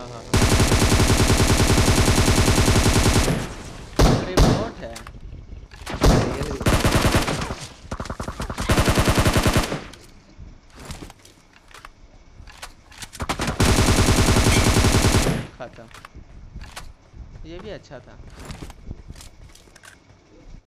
हाँ हाँ हाँ। अरे बॉट है। रियल। खत्म। ये भी अच्छा था।